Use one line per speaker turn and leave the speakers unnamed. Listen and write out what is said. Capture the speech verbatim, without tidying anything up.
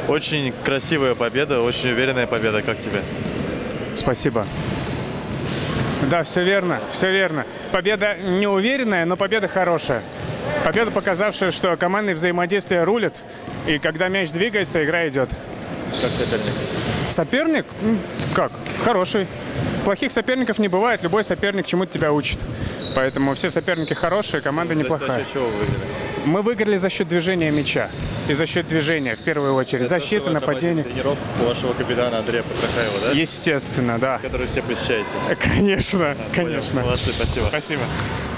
Очень красивая победа, очень уверенная победа. Как тебе?
Спасибо. Да, все верно, все верно. Победа не уверенная, но победа хорошая. Победа, показавшая, что командные взаимодействия рулят, и когда мяч двигается, игра идет.
Как соперник?
Соперник? Как? Хороший. Плохих соперников не бывает, любой соперник чему-то тебя учит. Поэтому все соперники хорошие, команда неплохая.
За счет чего вы выиграли?
Мы выиграли за счет движения мяча. И за счет движения, в первую очередь. Защиты, нападения.
Тренировку вашего капитана Андрея Патрахаева, да?
Естественно, да.
Который все посещаете.
Конечно,
А,
конечно.
Понял. Молодцы, спасибо.
Спасибо.